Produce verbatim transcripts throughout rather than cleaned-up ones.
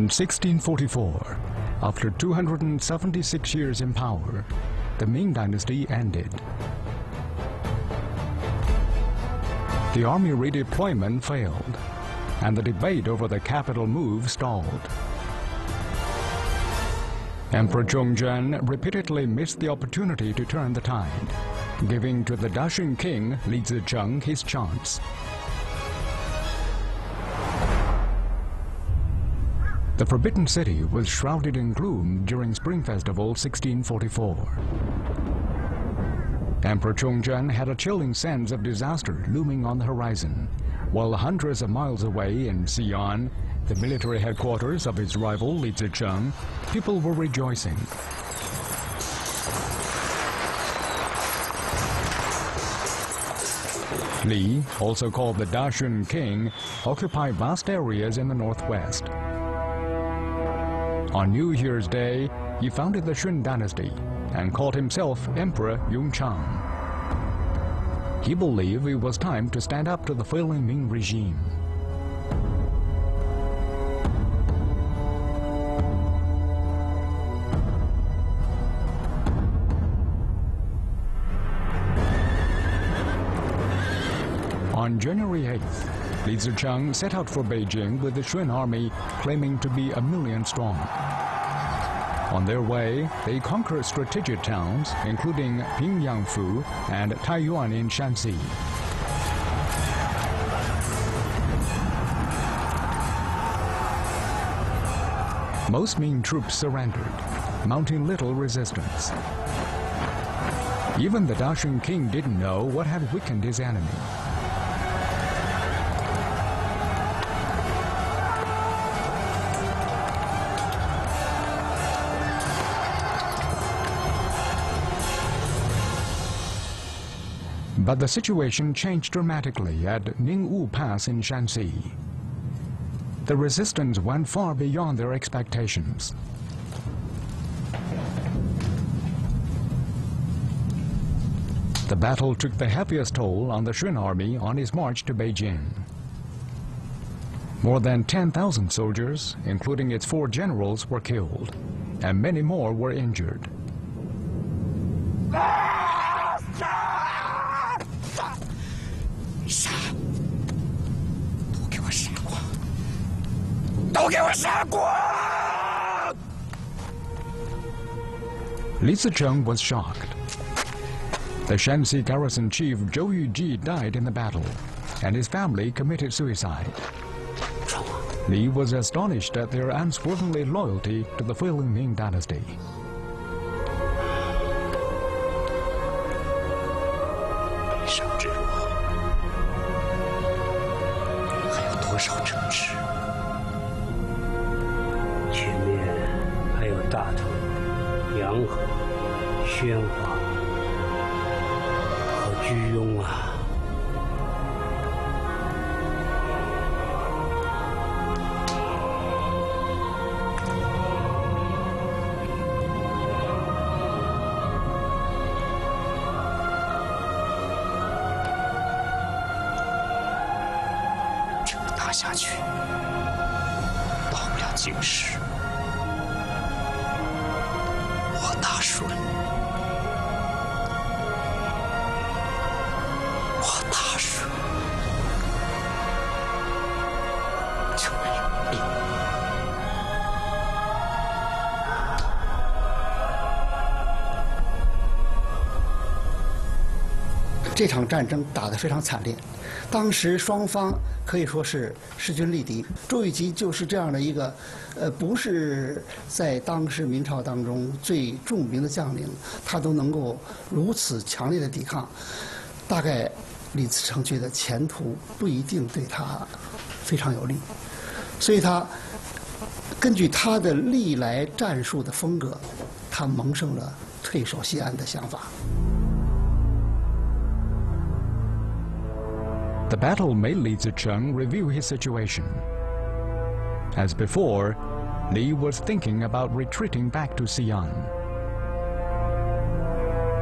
In sixteen forty-four, after two hundred seventy-six years in power, the Ming Dynasty ended. The army redeployment failed, and the debate over the capital move stalled. Emperor Zhongzhen repeatedly missed the opportunity to turn the tide, giving to the Dacian king Li Zicheng his chance. The Forbidden City was shrouded in gloom during Spring Festival sixteen forty-four. Emperor Zhongzhen had a chilling sense of disaster looming on the horizon, while hundreds of miles away in Xi'an, the military headquarters of his rival Li Zicheng, people were rejoicing. Li, also called the Dacian king, occupied vast areas in the northwest. On New Year's Day, he founded the Shun dynasty and called himself Emperor Yongchang. He believed it was time to stand up to the failing Ming regime. On January eighth, Li Zicheng set out for Beijing with the Shun army claiming to be a million strong. On their way, they conquered strategic towns, including Pingyangfu and Taiyuan in Shanxi. Most Ming troops surrendered, mounting little resistance. Even the Dacian king didn't know what had weakened his enemy. But the situation changed dramatically at Ningwu Pass in Shanxi. The resistance went far beyond their expectations. The battle took the heaviest toll on the Shun army on its march to Beijing. More than ten thousand soldiers, including its four generals, were killed, and many more were injured. Li Zicheng was shocked. The Shanxi garrison chief Zhou Yuji died in the battle, and his family committed suicide. Li was astonished at their unswervingly loyalty to the failing Ming dynasty. 这场战争打得非常惨烈，当时双方可以说是势均力敌。周瑜吉就是这样的一个，呃，不是在当时明朝当中最著名的将领，他都能够如此强烈的抵抗，大概李自成觉得前途不一定对他非常有利，所以他根据他的历来战术的风格，他萌生了退守西安的想法。 The battle made Li Zicheng review his situation. As before, Li was thinking about retreating back to Xi'an.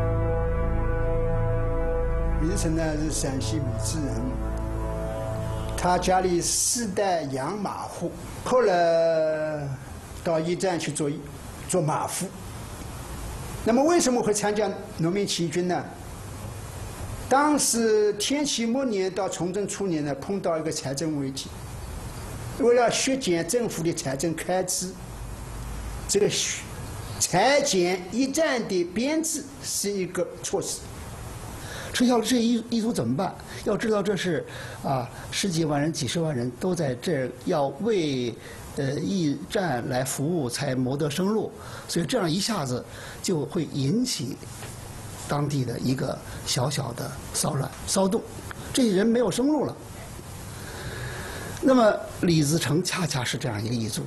李自成呢是陕西鲁智人， 他家里世代养马户，后来到驿站去做做马夫。那么为什么会参加农民起义军呢？当时天启末年到崇祯初年呢，碰到一个财政危机，为了削减政府的财政开支，这个裁减驿站的编制是一个措施。 撤销了这一一族怎么办？要知道这是啊十几万人、几十万人都在这要为呃驿站来服务，才谋得生路，所以这样一下子就会引起当地的一个小小的骚乱、骚动，这些人没有生路了。那么李自成恰恰是这样一个异族。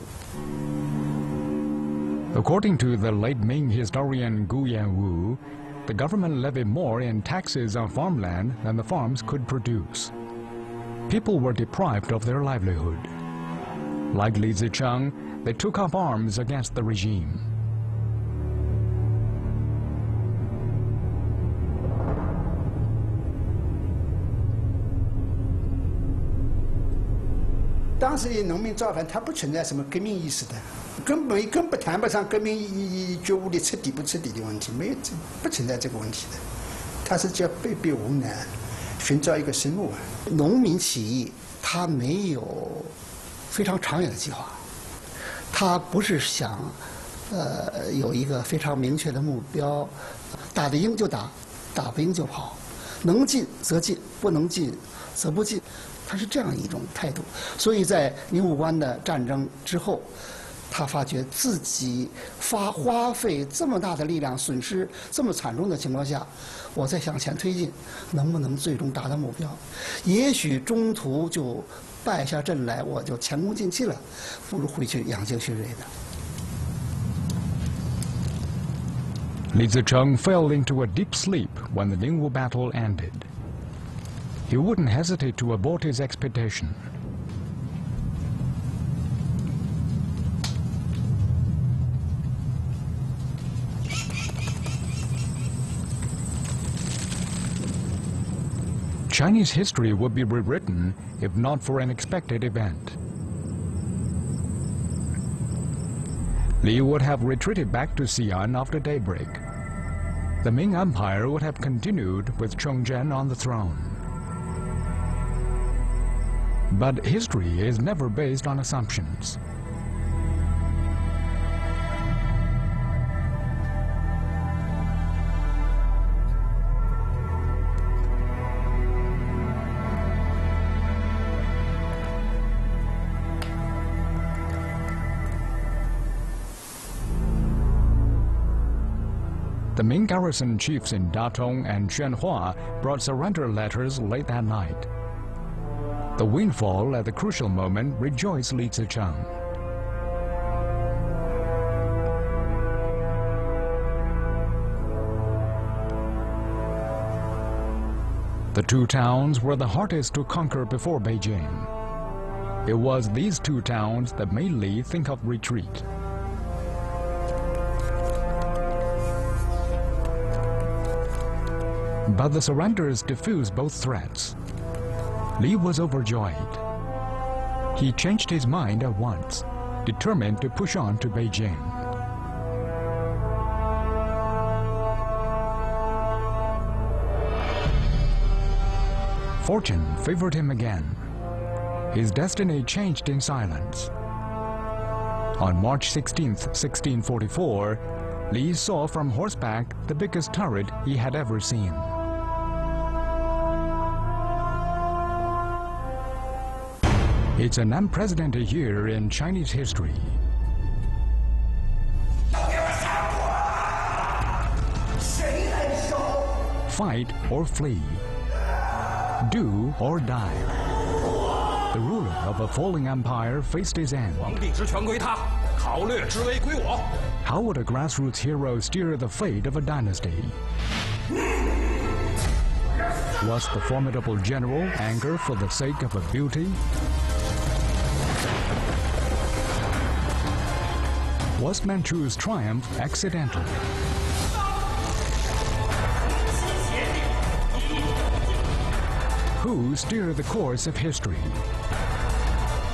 According to the late Ming historian Xuanwu, the government levied more in taxes on farmland than the farms could produce. People were deprived of their livelihood. Like Li Zicheng, they took up arms against the regime. 当时的农民造反，它不存在什么革命意识的，根本根本谈不上革命意觉悟的彻底不彻底的问题，没有不存在这个问题的。他是叫被逼无奈，寻找一个生路啊。 农民起义，他没有非常长远的计划，他不是想呃有一个非常明确的目标，打得赢就打，打不赢就跑，能进则进，不能进则不进。 他是这样一种态度，所以在宁武关的战争之后，他发觉自己发花费这么大的力量，损失这么惨重的情况下，我再向前推进，能不能最终达到目标？也许中途就败下阵来，我就前功尽弃了，不如回去养精蓄锐的。 Li Zicheng fell into a deep sleep when the Ningwu battle ended. He wouldn't hesitate to abort his expedition. Chinese history would be rewritten if not for an expected event. Li would have retreated back to Xi'an after daybreak. The Ming Empire would have continued with Chongzhen on the throne. But history is never based on assumptions. The Ming garrison chiefs in Datong and Xuanwu brought surrender letters late that night. The windfall at the crucial moment rejoiced Li Zicheng. The two towns were the hardest to conquer before Beijing. It was these two towns that made Li think of retreat. But the surrenders diffused both threats. Li was overjoyed. He changed his mind at once, determined to push on to Beijing. Fortune favored him again. His destiny changed in silence. On March sixteenth, sixteen forty-four, Li saw from horseback the biggest turret he had ever seen. It's an unprecedented year in Chinese history. Fight or flee. Do or die. The ruler of a falling empire faced his end. How would a grassroots hero steer the fate of a dynasty? Was the formidable general angered for the sake of a beauty? Was Manchu's triumph accidental? Who steered the course of history?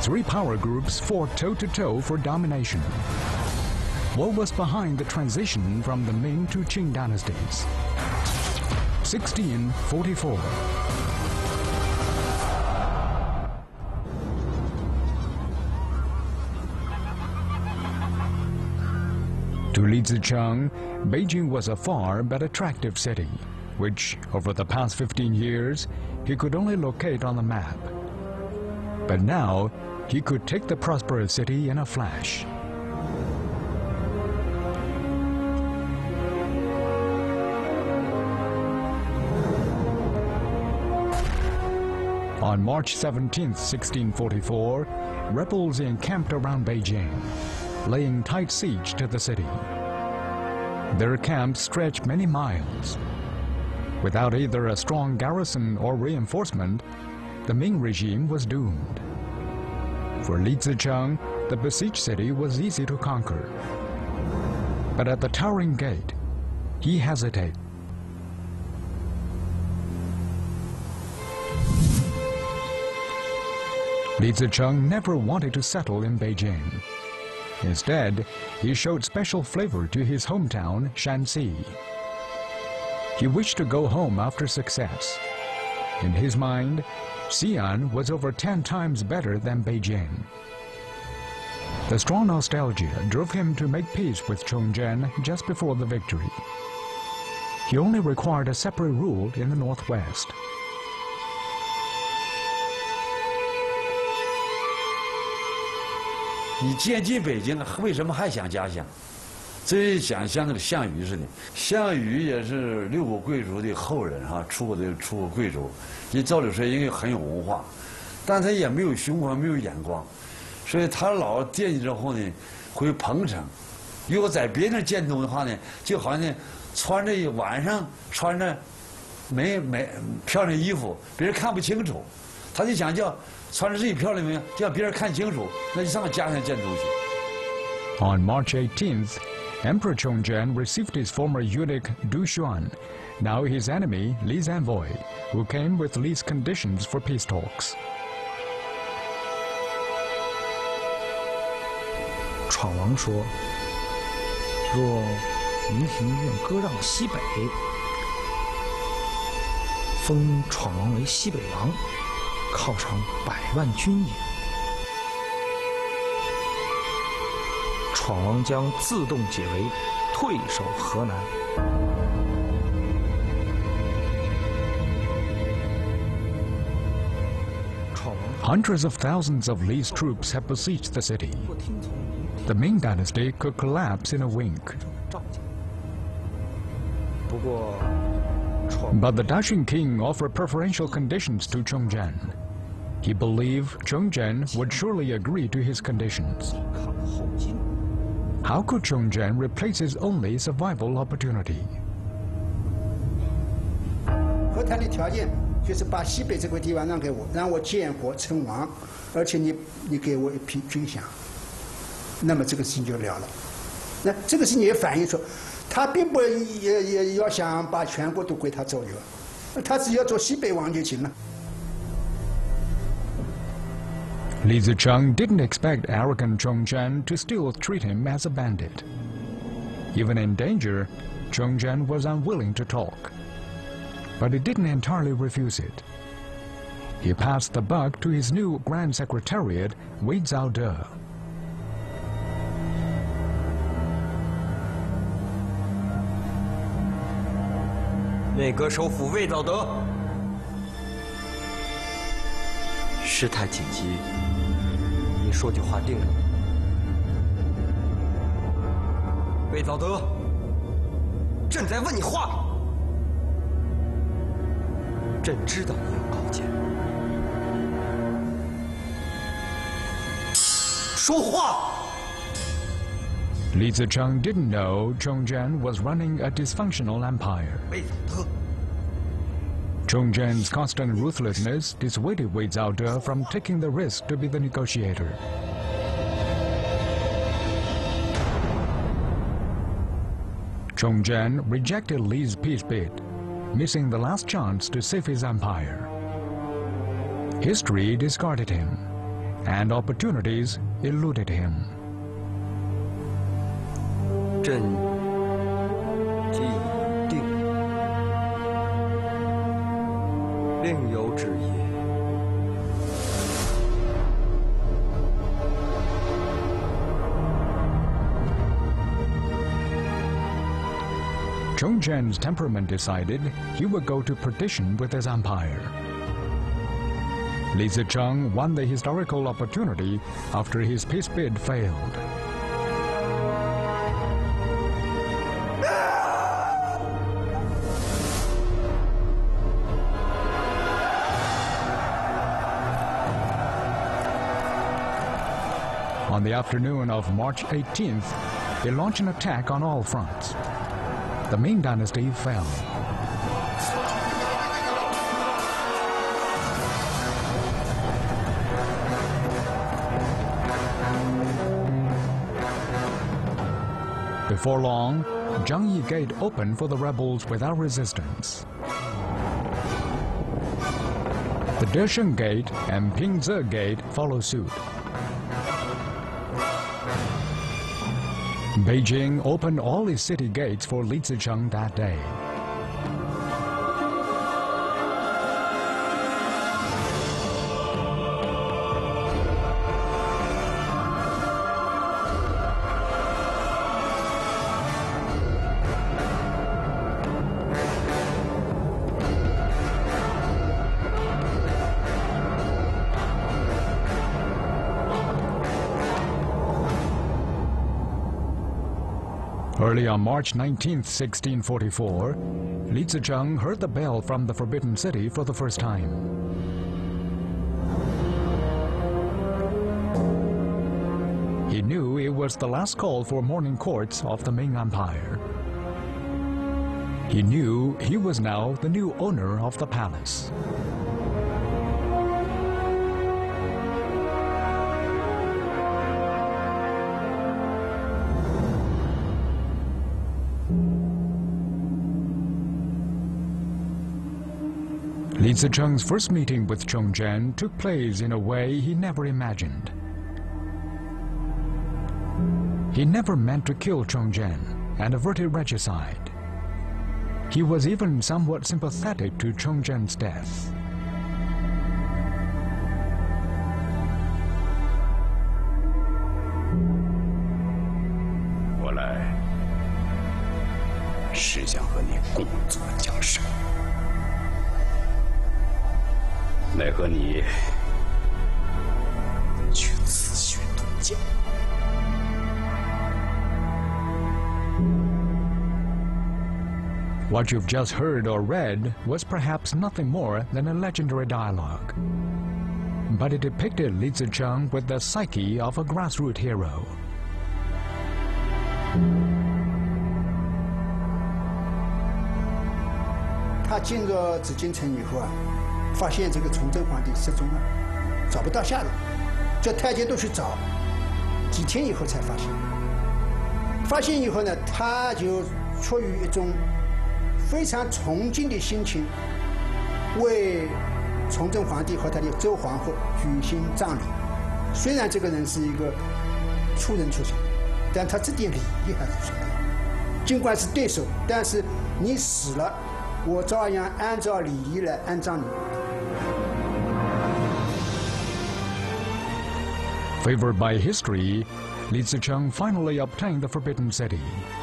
three power groups fought toe-to-toe for domination. What was behind the transition from the Ming to Qing dynasties? sixteen forty-four. To Li Zicheng, Beijing was a far but attractive city, which, over the past fifteen years, he could only locate on the map. But now, he could take the prosperous city in a flash. On March seventeenth, sixteen forty-four, rebels encamped around Beijing, laying tight siege to the city. Their camps stretched many miles. Without either a strong garrison or reinforcement, the Ming regime was doomed. For Li Zicheng, the besieged city was easy to conquer. But at the towering gate, he hesitated. Li Zicheng never wanted to settle in Beijing. Instead, he showed special flavor to his hometown, Shanxi. He wished to go home after success. In his mind, Xi'an was over ten times better than Beijing. The strong nostalgia drove him to make peace with Chongzhen just before the victory. He only required a separate rule in the northwest. 你渐进北京了，为什么还想家乡？这想像那个项羽似的，项羽也是六国贵族的后人哈、啊，出过的出过贵族，你照理说应该很有文化，但他也没有胸怀，没有眼光，所以他老惦记之后呢，会捧场。如果在别人见东的话呢，就好像呢穿着晚上穿着没没漂亮衣服，别人看不清楚，他就想叫。 穿着这漂亮没有，让别人看清楚，那就上家乡见东西。 On March eighteenth, Emperor Chongzhen received his former eunuch Du Xuan, now his enemy Li's envoy, who came with Li's conditions for peace talks. 闯王说：“若云亭愿割让西北，封闯王为西北王。” 犒赏百万军也，闯王将自动解围，退守河南。 Hundreds of thousands of Li's troops have besieged the city. The Ming Dynasty could collapse in a wink. But the dashing king offered preferential conditions to Chongzhen. He believed Chongzhen would surely agree to his conditions. How could Chongzhen replace his only survival opportunity? 和谈的条件就是把西北这块地方让给我，让我建国称王，而且你你给我一批军饷，那么这个事情就了了。那这个事情也反映出。 他并不也也要想把全国都归他左右，他只要做西北王就行了。 Li Zicheng didn't expect arrogant Chongzhen to still treat him as a bandit. Even in danger, Chongzhen was unwilling to talk. But he didn't entirely refuse it. He passed the buck to his new Grand Secretariat, Wei Zhaode. 内阁首辅魏藻德，事态紧急，你说句话定了。魏藻德，朕在问你话，朕知道你有高见，说话。 Li Zicheng didn't know Chongzhen was running a dysfunctional empire. Chongzhen's constant ruthlessness dissuaded Wei Zhaode from taking the risk to be the negotiator. Chongzhen rejected Li's peace bid, missing the last chance to save his empire. History discarded him, and opportunities eluded him. 朕既已定，另有旨意。 Chongzhen's temperament decided he would go to perdition with his empire. Li Zicheng won the historical opportunity after his peace bid failed. On the afternoon of March eighteenth, they launched an attack on all fronts. The Ming Dynasty fell. Before long, Zhangyi Gate opened for the rebels without resistance. The Desheng Gate and Pingze Gate follow suit. Beijing opened all its city gates for Li Zicheng that day. Early on March nineteenth, sixteen forty-four, Li Zicheng heard the bell from the Forbidden City for the first time. He knew it was the last call for morning courts of the Ming Empire. He knew he was now the new owner of the palace. Li Zicheng's first meeting with Chongzhen took place in a way he never imagined. He never meant to kill Chongzhen and averted regicide. He was even somewhat sympathetic to Chongzhen's death. "我来是想和你共坐江山。 奈何你却自寻短见。 What you've just heard or read was perhaps nothing more than a legendary dialogue. But it depicted Li Zicheng with the psyche of a grassroots hero. 他进入紫禁城以后啊，发现这个崇祯皇帝失踪了，找不到下落，叫太监都去找，几天以后才发现。发现以后呢，他就出于一种非常崇敬的心情，为崇祯皇帝和他的周皇后举行葬礼。虽然这个人是一个粗人出身，但他这点礼仪还是晓得。尽管是对手，但是你死了。 我照样按照礼仪来安葬你。 Favored by history, Li Zicheng finally obtained the Forbidden City.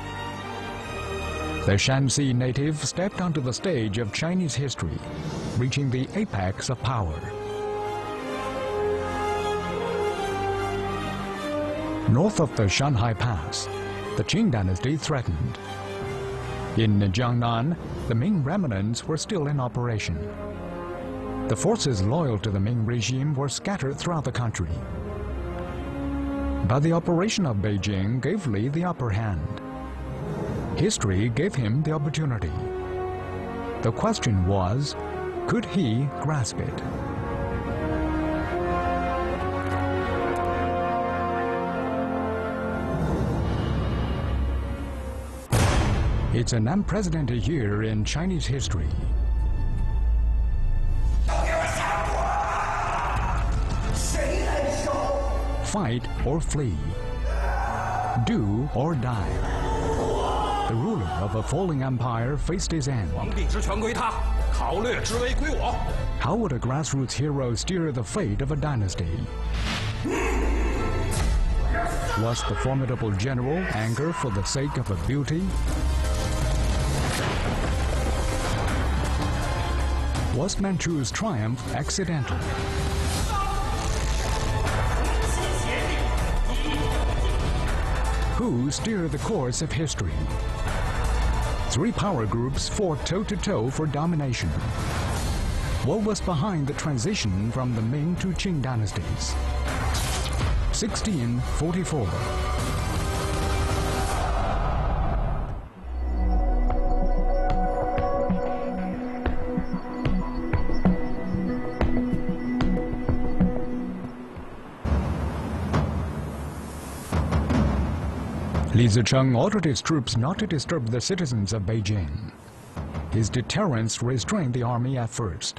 The Shanxi native stepped onto the stage of Chinese history, reaching the apex of power. North of the Shanhai Pass, the Qing dynasty threatened. In Jiangnan, the Ming remnants were still in operation. The forces loyal to the Ming regime were scattered throughout the country. But the operation of Beijing gave Li the upper hand. History gave him the opportunity. The question was, could he grasp it? It's an unprecedented year in Chinese history. fight or flee, do or die. The ruler of a falling empire faced his end. How would a grassroots hero steer the fate of a dynasty? Was the formidable general anger for the sake of a beauty? Was Manchu's triumph accidental? Who steered the course of history? Three power groups fought toe-to-toe for domination. What was behind the transition from the Ming to Qing dynasties? sixteen forty-four. Li Zicheng ordered his troops not to disturb the citizens of Beijing. His deterrence restrained the army at first.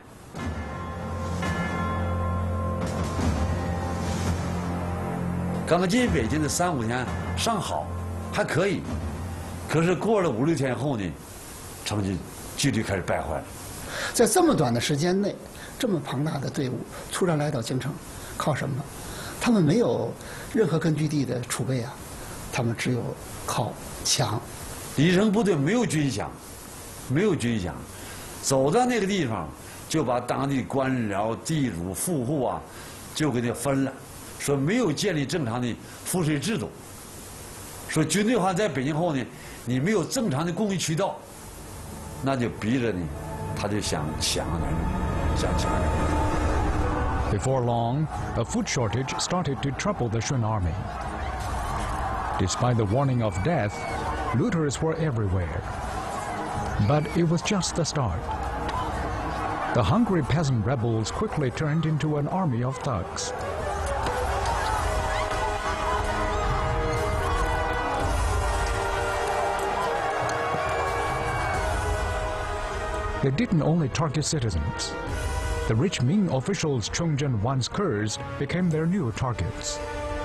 刚刚进北京的三五天尚好，还可以，可是过了五六天后呢，成绩纪律开始败坏了。 在这么短的时间内，这么庞大的队伍突然来到京城，靠什么？他们没有任何根据地的储备啊。他们只有靠墙。 李成部队没有军饷，没有军饷，走到那个地方，就把当地官僚、地主、富户啊，就给他分了，说没有建立正常的赋税制度。说军队话在北京后呢，你没有正常的供应渠道，那就逼着呢，他就想抢那个，想抢那个。Before long, a food shortage started to trouble the Shun army. Despite the warning of death, looters were everywhere. But it was just the start. The hungry peasant rebels quickly turned into an army of thugs. They didn't only target citizens. The rich Ming officials Chongzhen once cursed became their new targets.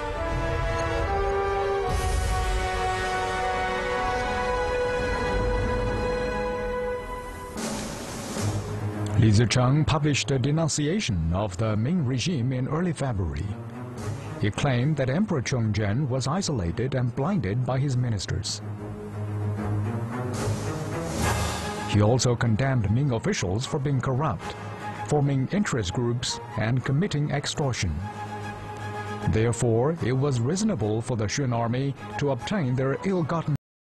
Li Zicheng published a denunciation of the Ming regime in early February. He claimed that Emperor Chongzhen was isolated and blinded by his ministers. He also condemned Ming officials for being corrupt, forming interest groups, and committing extortion. Therefore, it was reasonable for the Shun army to obtain their ill-gotten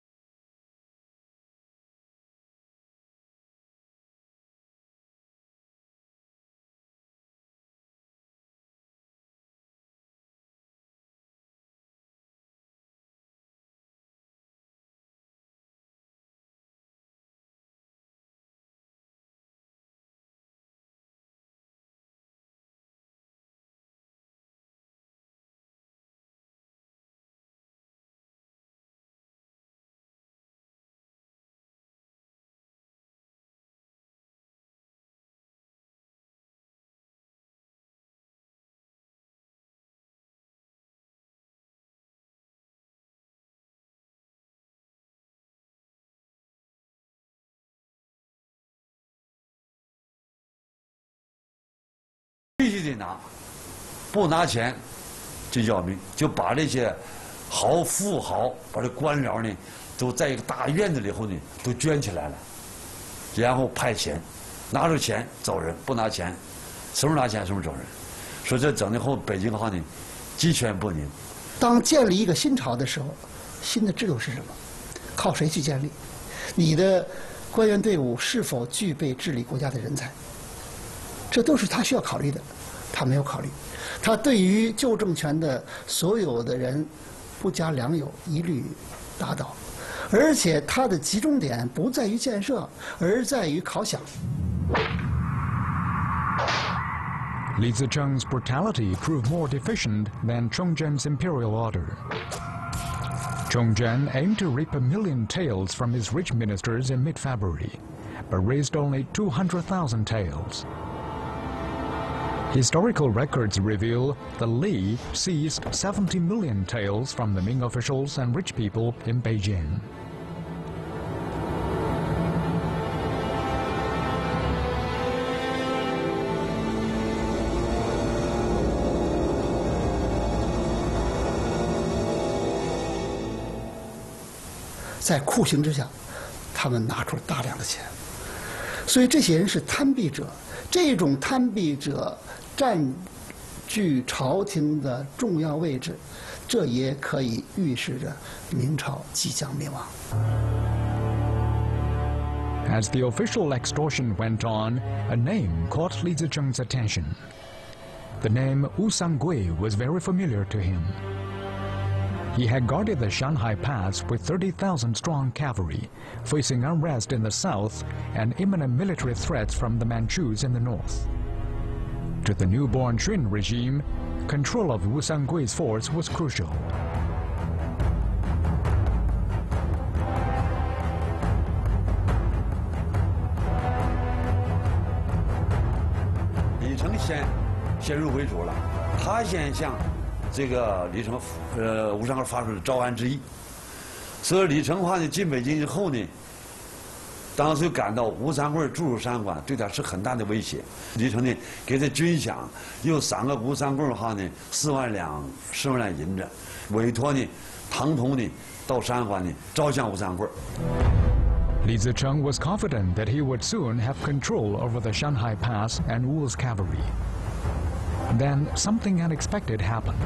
必须得拿，不拿钱就要命，就把这些豪富豪，把这官僚呢，都在一个大院子里后呢，都圈起来了，然后派钱，拿着钱走人，不拿钱，什么时候拿钱什么时候走人。说这整的后北京的话呢，鸡犬不宁。 当建立一个新朝的时候，新的制度是什么？靠谁去建立？你的官员队伍是否具备治理国家的人才？这都是他需要考虑的，他没有考虑。他对于旧政权的所有的人不加良友，一律打倒。而且他的集中点不在于建设，而在于犒饷。 Li Zicheng's brutality proved more deficient than Chongzhen's imperial order. Chongzhen aimed to reap a million taels from his rich ministers in mid-February, but raised only two hundred thousand taels. Historical records reveal that Li seized seventy million taels from the Ming officials and rich people in Beijing. "在酷刑之下，他们拿出了大量的钱，所以这些人是贪弊者。这种贪弊者占据朝廷的重要位置，这也可以预示着明朝即将灭亡。" As the official extortion went on, a name caught Li Zicheng's attention. The name Wu Sangui was very familiar to him. He had guarded the Shanhai Pass with thirty thousand strong cavalry, facing unrest in the south and imminent military threats from the Manchus in the north. To the newborn Jun regime, control of Wu Sangui's force was crucial. 李成先先入为主了，他先向这个李成呃吴三桂发出了招安之意，所以李成话呢进北京之后呢，当时就感到吴三桂驻守山关对他是很大的威胁。李成呢给他军饷又赏个吴三桂哈呢四万两四万两银子，委托呢唐同呢到山关呢招降吴三桂。 Li Zicheng was confident that he would soon have control over the Shanhai Pass and Wu's cavalry. Then something unexpected happened.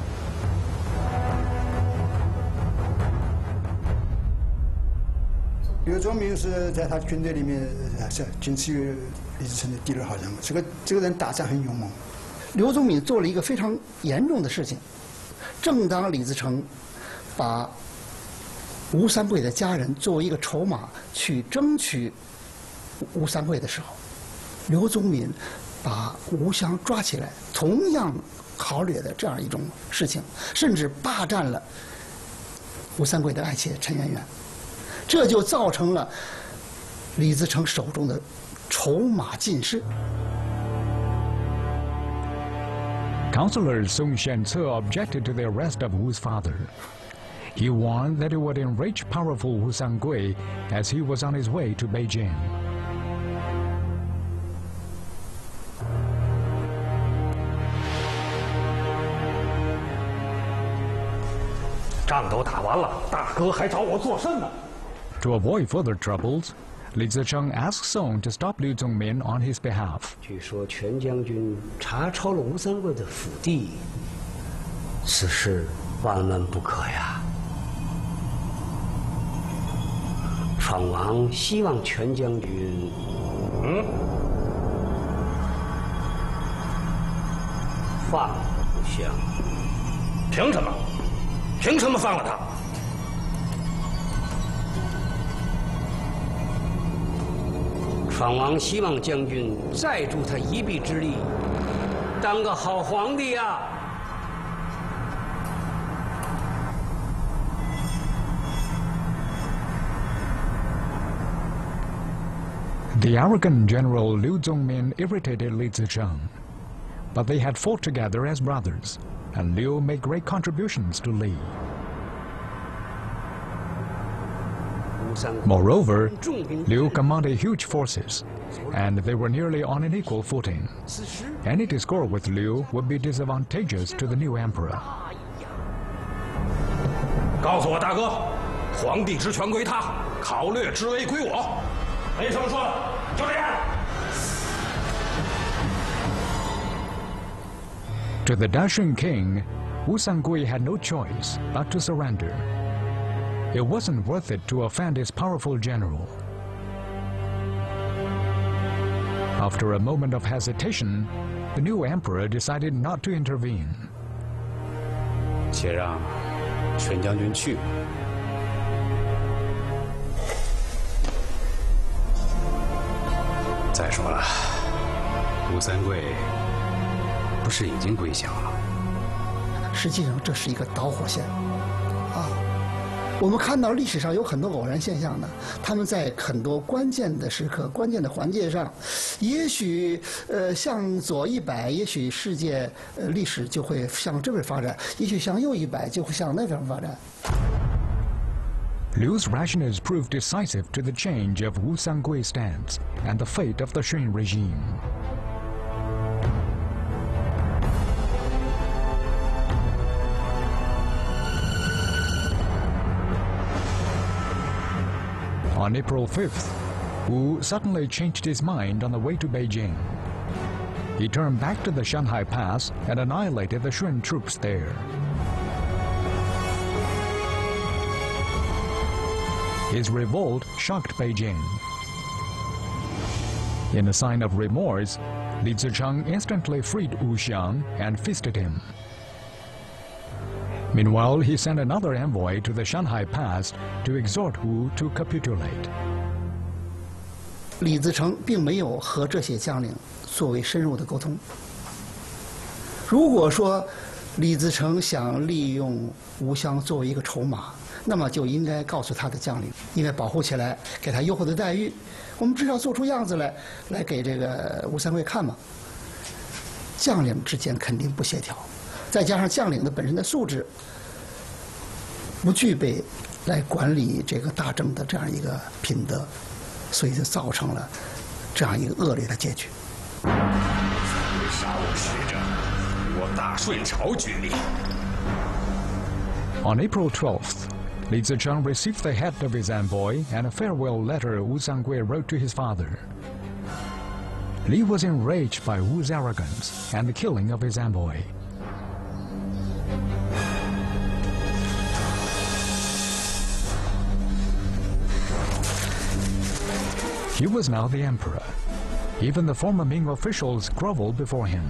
刘宗明是在他军队里面是仅次于李自成的第二号人物。这个这个人打仗很勇猛。 刘宗敏做了一个非常严重的事情，正当李自成把吴三桂的家人作为一个筹码去争取吴三桂的时候，刘宗敏把吴襄抓起来，同样考虑的这样一种事情，甚至霸占了吴三桂的爱妾陈圆圆，这就造成了李自成手中的筹码尽失。 Councillor Sung Shen-ce objected to the arrest of Wu's father. He warned that it would enrage powerful Wu Sangui as he was on his way to Beijing. 仗都打完了，大哥还找我做甚呢？ To avoid further troubles, Li Zicheng asked Song to stop Liu Zongmin on his behalf. 据说全将军查抄了吴三桂的府邸，此事万万不可呀！闯王希望全将军， 嗯， 放了吴襄。 凭什么？凭什么放了他？ 闯王希望将军再助他一臂之力，当个好皇帝呀！ The arrogant general Liu Zongmin irritated Li Zicheng, but they had fought together as brothers, and Liu made great contributions to Li. Moreover, Liu commanded huge forces, and they were nearly on an equal footing. Any discord with Liu would be disadvantageous to the new emperor. 告诉我大哥，皇帝之权归他，考虑之威归我，没什么说的，就这样。 To the Dacian king, Wu Sangui had no choice but to surrender. It wasn't worth it to offend his powerful general. After a moment of hesitation, the new emperor decided not to intervene. 且让全将军去。再说了，吴三桂不是已经归降了？ 实际上，这是一个导火线，啊。 我们看到历史上有很多偶然现象呢，他们在很多关键的时刻、关键的环节上，也许呃向左一摆，也许世界呃历史就会向这边发展；也许向右一摆，就会向那边发展。 Liu's rationings proved decisive to the change of Wu Sangui's stance and the fate of the Shun regime. On April fifth, Wu suddenly changed his mind on the way to Beijing. He turned back to the Shanhai Pass and annihilated the Shun troops there. His revolt shocked Beijing. In a sign of remorse, Li Zicheng instantly freed Wu Xiang and feasted him. Meanwhile, he sent another envoy to the Shanhai Pass to exhort Wu to capitulate. 李自成并没有和这些将领作为深入的沟通。如果说李自成想利用吴襄作为一个筹码，那么就应该告诉他的将领，应该保护起来，给他优厚的待遇。我们至少做出样子来，来给这个吴三桂看嘛。将领之间肯定不协调，再加上将领的本身的素质不具备来管理这个大政的这样一个品德，所以就造成了这样一个恶劣的结局。 杀我使者，我大顺朝军令。 On April twelfth, Li Zicheng received the head of his envoy and a farewell letter Wu Sangui wrote to his father. Li was enraged by Wu's arrogance and the killing of his envoy. He was now the emperor. Even the former Ming officials groveled before him.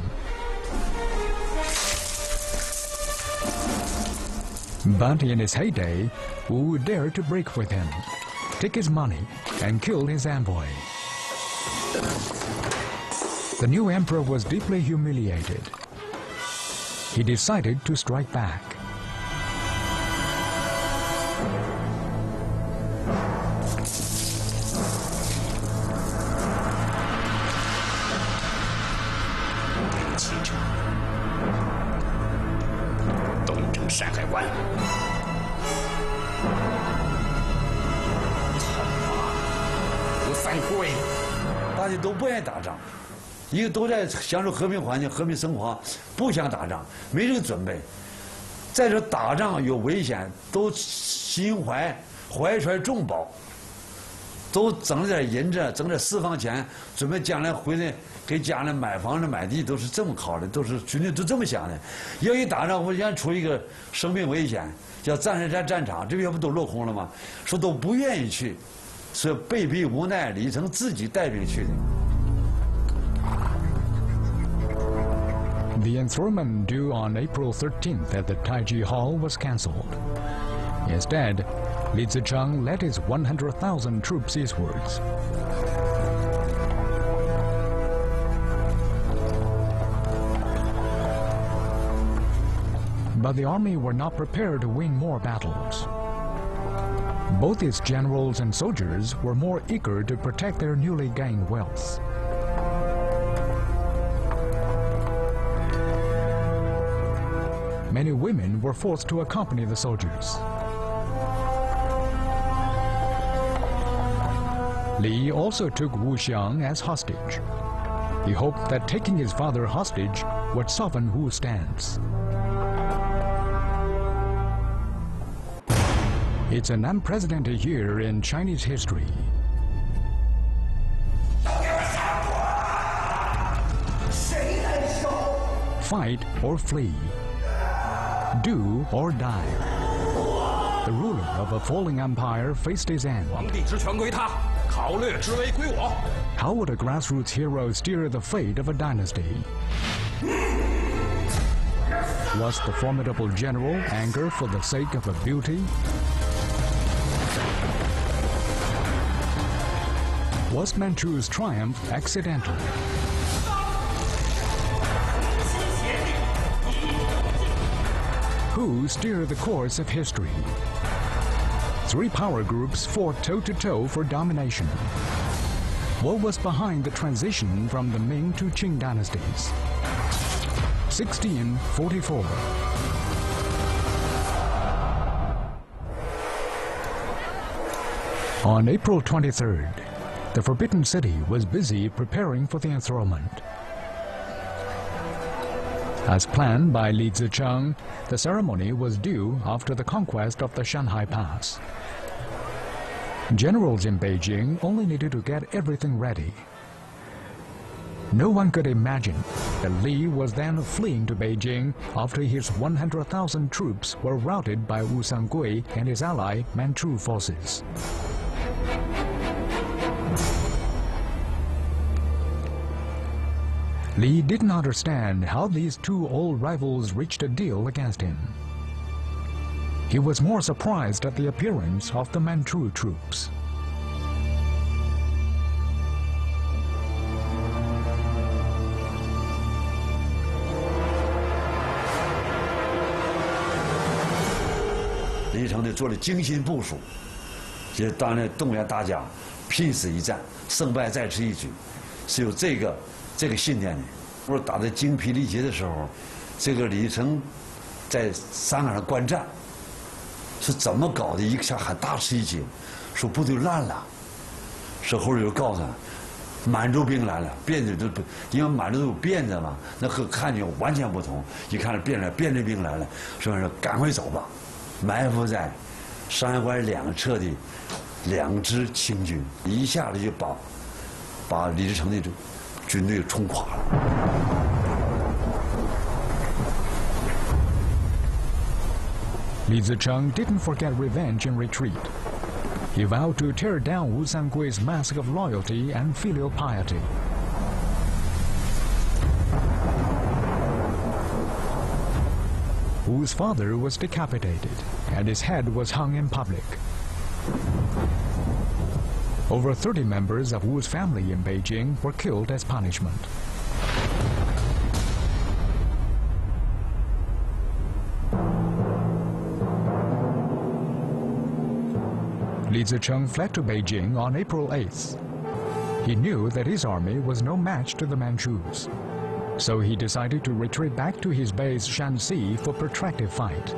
But in his heyday, Wu dared to break with him, take his money, and kill his envoy. The new emperor was deeply humiliated. He decided to strike back. Wu 大家都不愿意打仗，一个都在享受和平环境、和平生活，不想打仗，没这个准备。再说打仗有危险，都心怀怀揣重宝，都整点银子，整点私房钱，准备将来回来给家人买房子、买地，都是这么考虑，都是军队都这么想的。要一打仗，我先出一个生命危险，叫战士在战场，这边不都落空了吗？说都不愿意去。 是被逼无奈，李自成自己带兵去的。 The enthronement due on April thirteenth at the Taiji Hall was cancelled. Instead, Li Zicheng led his one hundred thousand troops eastwards. But the army were not prepared to win more battles. Both its generals and soldiers were more eager to protect their newly gained wealth. Many women were forced to accompany the soldiers. Li also took Wu Xiang as hostage. He hoped that taking his father hostage would soften Wu's stance. It's an unprecedented year in Chinese history. Fight or flee. Do or die. The ruler of a falling empire faced his end. How would a grassroots hero steer the fate of a dynasty? Was the formidable general anger for the sake of a beauty? Was Manchu's triumph accidental? Who steered the course of history? three power groups fought toe-to-toe for domination. What was behind the transition from the Ming to Qing dynasties? sixteen forty-four. On April twenty-third, the Forbidden City was busy preparing for the enthronement. As planned by Li Zicheng, the ceremony was due after the conquest of the Shanhai Pass. Generals in Beijing only needed to get everything ready. No one could imagine that Li was then fleeing to Beijing after his one hundred thousand troops were routed by Wu Sangui and his ally Manchu forces. Li didn't understand how these two old rivals reached a deal against him. He was more surprised at the appearance of the Manchu troops. 李成呢做了精心部署，也当然动员大家，拼死一战，胜败在此一举，是有这个这个信念的。不是打得精疲力竭的时候，这个李成在山岗上观战，是怎么搞的？一下喊大吃一惊，说部队烂了，说后边又告诉他，满洲兵来了，辫子都不，因为满洲都有辫子嘛，那和汉军完全不同。一看是辫子，辫子兵来了，说是赶快走吧。埋伏在山海关两侧的两支清军，一下子就把把李自成的军队冲垮了。 Li Zicheng didn't forget revenge in retreat. He vowed to tear down Wu Sangui's mask of loyalty and filial piety. Wu's father was decapitated, and his head was hung in public. Over thirty members of Wu's family in Beijing were killed as punishment. Li Zicheng fled to Beijing on April eighth. He knew that his army was no match to the Manchus. So he decided to retreat back to his base Shanxi for protracted fight.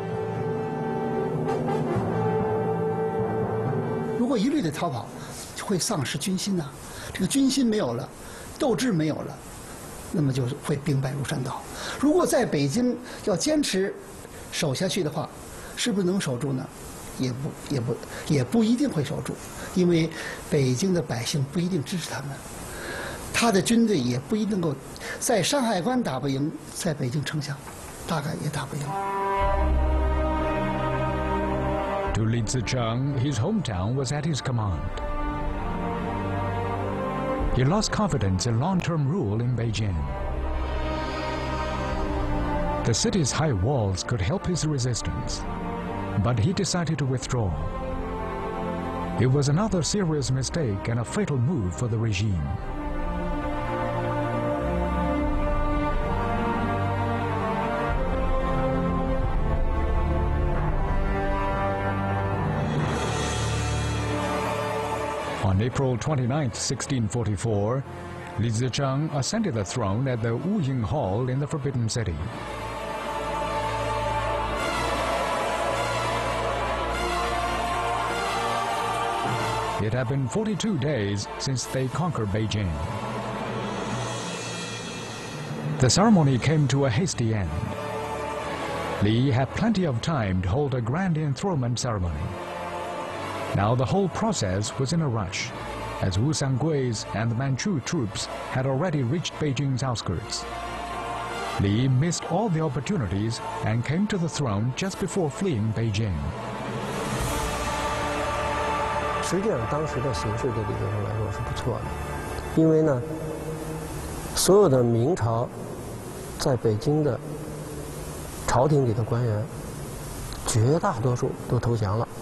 如果一味的逃跑，会丧失军心呐、啊。这个军心没有了，斗志没有了，那么就会兵败如山倒。如果在北京要坚持守下去的话，是不是能守住呢？也不也不也不一定会守住，因为北京的百姓不一定支持他们。 他的军队也不一定能够在山海关打不赢，在北京城下大概也打不赢。 To Li Zicheng, his hometown was at his command. He lost confidence in long-term rule in Beijing. The city's high walls could help his resistance, but he decided to withdraw. It was another serious mistake and a fatal move for the regime. On April twenty-ninth, sixteen forty-four, Li Zicheng ascended the throne at the Wuying Hall in the Forbidden City. It had been forty-two days since they conquered Beijing. The ceremony came to a hasty end. Li had plenty of time to hold a grand enthronement ceremony. Now the whole process was in a rush, as Wu Sangui's and the Manchu troops had already reached Beijing's outskirts. Li missed all the opportunities and came to the throne just before fleeing Beijing. 实际上，当时的形势对李自成来说是不错的，因为呢，所有的明朝在北京的朝廷里的官员，绝大多数都投降了。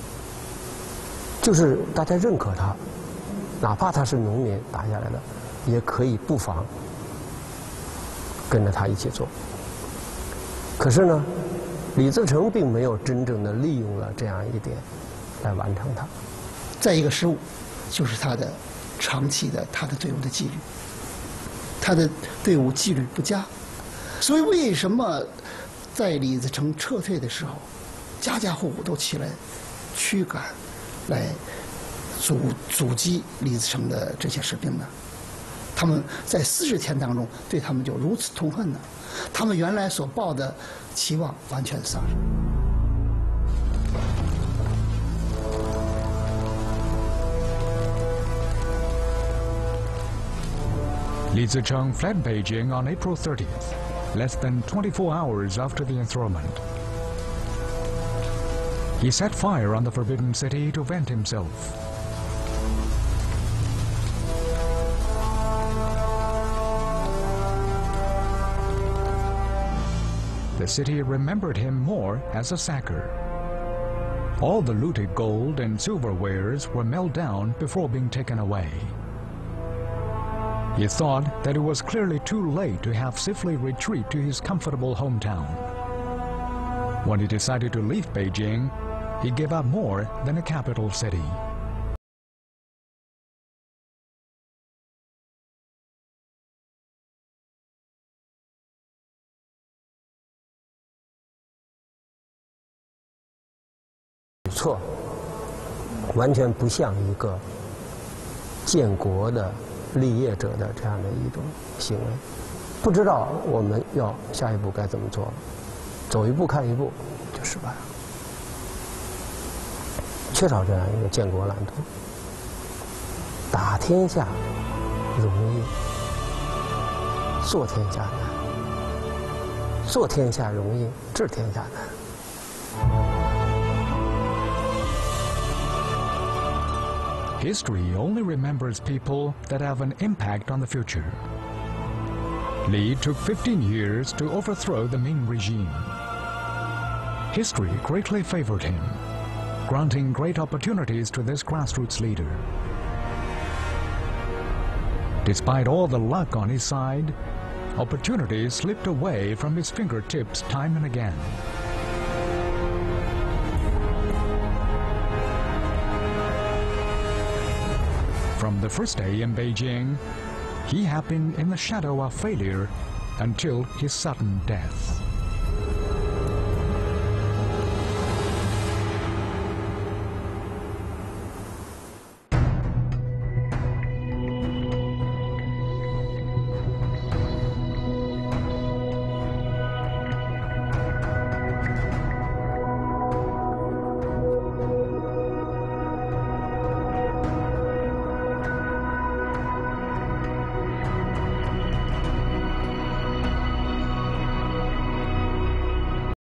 就是大家认可他，哪怕他是农民打下来的，也可以不妨跟着他一起做。可是呢，李自成并没有真正的利用了这样一点， 来完成它。 再一个失误，就是他的长期的他的队伍的纪律，他的队伍纪律不佳，所以为什么在李自成撤退的时候，家家户户都起来驱赶，来阻阻击李自成的这些士兵呢？他们在四十天当中对他们就如此痛恨呢？他们原来所抱的期望完全丧失。 Li Zicheng fled Beijing on April thirtieth, less than twenty-four hours after the enthronement. He set fire on the Forbidden City to vent himself. The city remembered him more as a sacker. All the looted gold and silverwares were melted down before being taken away. He thought that it was clearly too late to have safely retreat to his comfortable hometown. When he decided to leave Beijing, he gave up more than a capital city. 错，完全不像一个建国的立业者的这样的一种行为，不知道我们要下一步该怎么做了，走一步看一步就失败了，缺少这样一个建国蓝图。打天下容易，做天下难；做天下容易，治天下难。 History only remembers people that have an impact on the future. Li took fifteen years to overthrow the Ming regime. History greatly favored him, granting great opportunities to this grassroots leader. Despite all the luck on his side, opportunities slipped away from his fingertips time and again. From the first day in Beijing, he had been in the shadow of failure until his sudden death.